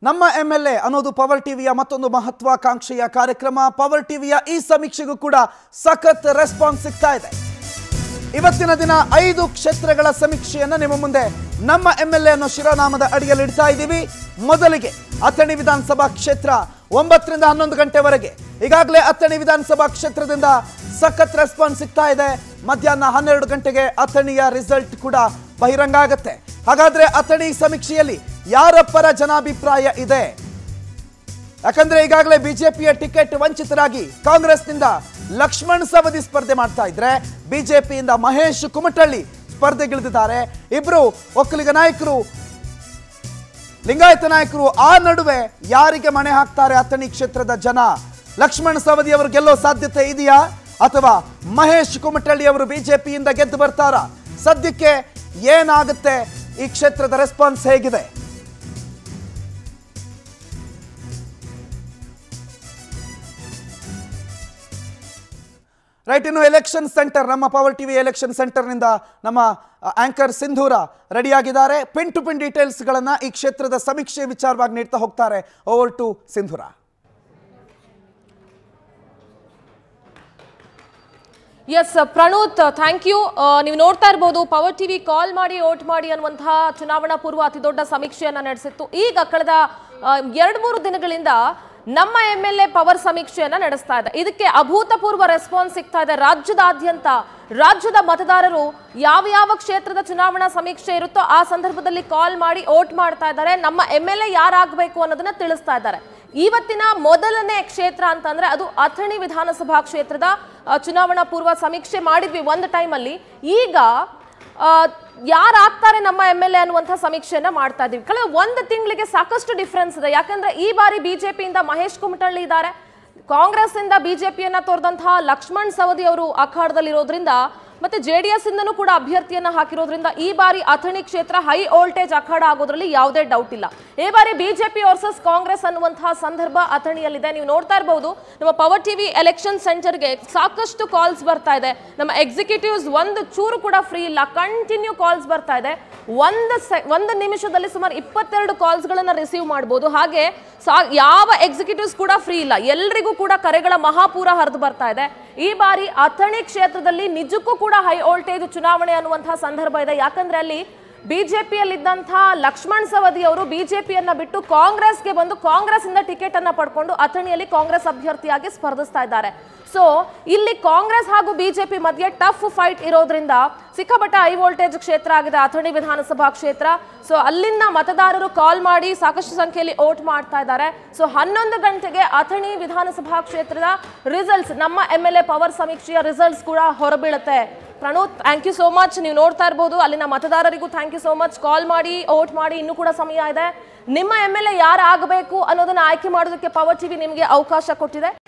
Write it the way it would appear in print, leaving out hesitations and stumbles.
ನಮ್ಮ ಎಂಎಲ್ಎ ಅನ್ನೋದು ಪವರ್ ಟಿವಿಯ ಮತ್ತೊಂದು ಮಹತ್ವಾಕಾಂಕ್ಷೆಯ ಕಾರ್ಯಕ್ರಮ. ಪವರ್ ಟಿವಿಯ ಈ ಸಮೀಕ್ಷೆಗೂ ಕೂಡ ಸಖತ್ ರೆಸ್ಪಾನ್ಸ್ ಸಿಗ್ತಾ ಇದೆ. ಇವತ್ತಿನ ದಿನ 5 ಕ್ಷೇತ್ರಗಳ ಸಮೀಕ್ಷೆಯನ್ನು ನಿಮ್ಮ ಮುಂದೆ ನಮ್ಮ ಎಂಎಲ್ಎ ಅನ್ನೋ ಶಿರೋನಾಮದ ಅಡಿಯಲ್ಲಿ ಇಡ್ತಾ ಇದ್ದೀವಿ. ಮೊದಲಿಗೆ ಅಥಣಿ ವಿಧಾನಸಭಾ ಕ್ಷೇತ್ರ 9 ರಿಂದ 11 ಗಂಟೆವರೆಗೆ ಈಗಾಗಲೇ ಅಥಣಿ ವಿಧಾನಸಭಾ ಕ್ಷೇತ್ರದಿಂದ ಸಖತ್ ರೆಸ್ಪಾನ್ಸ್ ಸಿಗ್ತಾ ಇದೆ. ಮಧ್ಯಾಹ್ನ 12 ಗಂಟೆಗೆ ಅಥಣಿಯ ರಿಸಲ್ಟ್ ಕೂಡ ಬಹಿರಂಗ ಆಗುತ್ತೆ. ಹಾಗಾದ್ರೆ ಅಥಣಿ ಸಮೀಕ್ಷೆಯಲ್ಲಿ ಯಾರ ಪರ ಜನಾಭಿಪ್ರಾಯ ಇದೆ? ಯಾಕಂದ್ರೆ ಈಗಾಗಲೇ ಬಿಜೆಪಿಯ ಟಿಕೆಟ್ ವಂಚಿತರಾಗಿ ಕಾಂಗ್ರೆಸ್ನಿಂದ ಲಕ್ಷ್ಮಣ್ ಸವದಿ ಸ್ಪರ್ಧೆ ಮಾಡ್ತಾ ಇದ್ರೆ, ಬಿಜೆಪಿಯಿಂದ ಮಹೇಶ್ ಕುಮಟಳ್ಳಿ ಸ್ಪರ್ಧೆಗಿಳಿದಿದ್ದಾರೆ. ಇಬ್ರು ಒಕ್ಕಲಿಗ ನಾಯಕರು, ಲಿಂಗಾಯತ ನಾಯಕರು. ಆ ನಡುವೆ ಯಾರಿಗೆ ಮಣೆ ಹಾಕ್ತಾರೆ ಅಥಣಿ ಕ್ಷೇತ್ರದ ಜನ? ಲಕ್ಷ್ಮಣ್ ಸವದಿ ಅವರು ಗೆಲ್ಲೋ ಸಾಧ್ಯತೆ ಇದೆಯಾ ಅಥವಾ ಮಹೇಶ್ ಕುಮಟಳ್ಳಿ ಅವರು ಬಿಜೆಪಿಯಿಂದ ಗೆದ್ದು ಬರ್ತಾರಾ? ಸದ್ಯಕ್ಕೆ ಏನಾಗುತ್ತೆ? ಈ ಕ್ಷೇತ್ರದ ರೆಸ್ಪಾನ್ಸ್ ಹೇಗಿದೆ? ರೈಟ್, ಇನ್ನು ಎಲೆಕ್ಷನ್ ಸೆಂಟರ್, ನಮ್ಮ ಪವರ್ ಟಿವಿ ಎಲೆಕ್ಷನ್ ಸೆಂಟರ್ನಿಂದ ನಮ್ಮ ಆಂಕರ್ ಸಿಂಧೂರ ರೆಡಿಯಾಗಿದ್ದಾರೆ. ಪಿನ್ ಟು ಪಿನ್ ಡೀಟೇಲ್ಸ್ಗಳನ್ನು ಈ ಕ್ಷೇತ್ರದ ಸಮೀಕ್ಷೆ ವಿಚಾರವಾಗಿ ನೀಡ್ತಾ ಹೋಗ್ತಾರೆ. Over to Sindhura. S Pranuth, thank you. ನೀವು ನೋಡ್ತಾ ಇರ್ಬೋದು, ಪವರ್ ಟಿವಿ ಕಾಲ್ ಮಾಡಿ ವೋಟ್ ಮಾಡಿ ಅನ್ನುವಂತಹ ಚುನಾವಣಾ ಪೂರ್ವ ಅತಿ ದೊಡ್ಡ ಸಮೀಕ್ಷೆಯನ್ನ ನಡೆಸಿತ್ತು. ಈಗ ಕಳೆದ 2-3 ದಿನಗಳಿಂದ ನಮ್ಮ ಎಂಎಲ್ಎ ಪವರ್ ಸಮೀಕ್ಷೆಯನ್ನ ನಡೆಸ್ತಾ ಇದೆ. ಇದಕ್ಕೆ ಅಭೂತಪೂರ್ವ ರೆಸ್ಪಾನ್ಸ್ ಸಿಗ್ತಾ ಇದೆ. ರಾಜ್ಯದಾದ್ಯಂತ ರಾಜ್ಯದ ಮತದಾರರು ಯಾವ ಕ್ಷೇತ್ರದ ಚುನಾವಣಾ ಸಮೀಕ್ಷೆ ಇರುತ್ತೋ ಆ ಸಂದರ್ಭದಲ್ಲಿ ಕಾಲ್ ಮಾಡಿ ವೋಟ್ ಮಾಡ್ತಾ ಇದ್ದಾರೆ. ನಮ್ಮ ಎಂಎಲ್ಎ ಯಾರಾಗಬೇಕು ಅನ್ನೋದನ್ನ ತಿಳಿಸ್ತಾ ಇದ್ದಾರೆ. ಇವತ್ತಿನ ಮೊದಲನೇ ಕ್ಷೇತ್ರ ಅಂತಂದ್ರೆ ಅದು ಅಥಣಿ ವಿಧಾನಸಭಾ ಕ್ಷೇತ್ರದ ಚುನಾವಣಾ ಪೂರ್ವ ಸಮೀಕ್ಷೆ ಮಾಡಿದ್ವಿ ಒಂದು ಟೈಮಲ್ಲಿ. ಈಗ ಯಾರಾಗ್ತಾರೆ ನಮ್ಮ ಎಂಎಲ್ಎ ಅನ್ನುವಂಥ ಸಮೀಕ್ಷೆಯನ್ನ ಮಾಡ್ತಾ ಇದೀವಿ. ಕಳೆದ 1 ತಿಂಗಳಿಗೆ ಸಾಕಷ್ಟು ಡಿಫ್ರೆನ್ಸ್ ಇದೆ. ಯಾಕಂದ್ರೆ ಈ ಬಾರಿ ಬಿಜೆಪಿಯಿಂದ ಮಹೇಶ್ ಕುಮಟಳ್ಳಿ ಇದ್ದಾರೆ, ಕಾಂಗ್ರೆಸ್ ಇಂದ ಬಿಜೆಪಿಯನ್ನ ತೋರಿದಂತಹ ಲಕ್ಷ್ಮಣ್ ಸವದಿ ಅವರು ಅಖಾಡದಲ್ಲಿರೋದ್ರಿಂದ, ಮತ್ತೆ ಜೆಡಿಎಸ್ ಇಂದನೂ ಕೂಡ ಅಭ್ಯರ್ಥಿಯನ್ನ ಹಾಕಿರೋದ್ರಿಂದ ಈ ಬಾರಿ ಅಥಣಿ ಕ್ಷೇತ್ರ ಹೈ ವೋಲ್ಟೇಜ್ ಅಖಾಡ ಆಗೋದ್ರಲ್ಲಿ ಯಾವುದೇ ಡೌಟ್ ಇಲ್ಲ. ಈ ಬಾರಿ ಬಿಜೆಪಿ ವರ್ಸಸ್ ಕಾಂಗ್ರೆಸ್ ಅನ್ನುವಂತಹ ಸಂದರ್ಭ ಅಥಣಿಯಲ್ಲಿದೆ. ನೀವು ನೋಡ್ತಾ ಇರಬಹುದು, ನಮ್ಮ ಪವರ್ ಟಿವಿ ಎಲೆಕ್ಷನ್ ಸೆಂಟರ್ಗೆ ಸಾಕಷ್ಟು ಕಾಲ್ಸ್ ಬರ್ತಾ ಇದೆ. ನಮ್ಮ ಎಕ್ಸಿಕ್ಯೂಟಿವ್ಸ್ ಒಂದು ಚೂರು ಕೂಡ ಫ್ರೀ ಇಲ್ಲ, ಕಂಟಿನ್ಯೂ ಕಾಲ್ಸ್ ಬರ್ತಾ ಇದೆ. ಒಂದು ನಿಮಿಷದಲ್ಲಿ ಸುಮಾರು 22 ಕಾಲ್ಸ್ಗಳನ್ನ ರಿಸೀವ್ ಮಾಡಬಹುದು. ಹಾಗೆ ಯಾವ ಎಕ್ಸಿಕ್ಯೂಟಿವ್ಸ್ ಕೂಡ ಫ್ರೀ ಇಲ್ಲ, ಎಲ್ರಿಗೂ ಕೂಡ ಕರೆಗಳ ಮಹಾಪೂರ ಹರಿದು ಬರ್ತಾ ಇದೆ. ಈ ಬಾರಿ ಅಥಣಿ ಕ್ಷೇತ್ರದಲ್ಲಿ ನಿಜಕ್ಕೂ ಕೂಡ ಹೈ ವೋಲ್ಟೇಜ್ ಚುನಾವಣೆ ಅನ್ನುವಂತಹ ಸಂದರ್ಭ ಇದೆ. ಯಾಕಂದ್ರೆ ಅಲ್ಲಿ ಬಿಜೆಪಿಯಲ್ಲಿದ್ದಂತಹ ಲಕ್ಷ್ಮಣ್ ಸವದಿ ಅವರು ಬಿಜೆಪಿಯನ್ನ ಬಿಟ್ಟು ಕಾಂಗ್ರೆಸ್ಗೆ ಬಂದು ಕಾಂಗ್ರೆಸ್ ಇಂದ ಟಿಕೆಟ್ ಅನ್ನ ಪಡ್ಕೊಂಡು ಅಥಣಿಯಲ್ಲಿ ಕಾಂಗ್ರೆಸ್ ಅಭ್ಯರ್ಥಿಯಾಗಿ ಸ್ಪರ್ಧಿಸ್ತಾ ಇದ್ದಾರೆ. ಸೊ ಇಲ್ಲಿ ಕಾಂಗ್ರೆಸ್ ಹಾಗೂ ಬಿಜೆಪಿ ಮಧ್ಯೆ ಟಫ್ ಫೈಟ್ ಇರೋದ್ರಿಂದ ಸಿಕ್ಕಾಪಟ್ಟೆ ಹೈ ವೋಲ್ಟೇಜ್ ಕ್ಷೇತ್ರ ಆಗಿದೆ ಅಥಣಿ ವಿಧಾನಸಭಾ ಕ್ಷೇತ್ರ. ಸೊ ಅಲ್ಲಿಂದ ಮತದಾರರು ಕಾಲ್ ಮಾಡಿ ಸಾಕಷ್ಟು ಸಂಖ್ಯೆಯಲ್ಲಿ ವೋಟ್ ಮಾಡ್ತಾ ಇದ್ದಾರೆ. ಸೊ 11 ಗಂಟೆಗೆ ಅಥಣಿ ವಿಧಾನಸಭಾ ಕ್ಷೇತ್ರದ ರಿಸಲ್ಟ್ಸ್, ನಮ್ಮ ಎಂಎಲ್ಎ ಪವರ್ ಸಮೀಕ್ಷೆಯ ರಿಸಲ್ಟ್ಸ್ ಕೂಡ ಹೊರಬೀಳುತ್ತೆ. Pranuth, thank you so much. ನೀವು ನೋಡ್ತಾ ಇರ್ಬೋದು, ಅಲ್ಲಿನ ಮತದಾರರಿಗೂ thank you so much. Call ಮಾಡಿ ವೋಟ್ ಮಾಡಿ, ಇನ್ನೂ ಕೂಡ ಸಮಯ ಇದೆ. ನಿಮ್ಮ ಎಂಎಲ್ಎ ಯಾರು ಆಗಬೇಕು ಅನ್ನೋದನ್ನ ಆಯ್ಕೆ ಮಾಡೋದಕ್ಕೆ ಪವರ್ ಟಿವಿ ನಿಮಗೆ ಅವಕಾಶ ಕೊಟ್ಟಿದೆ.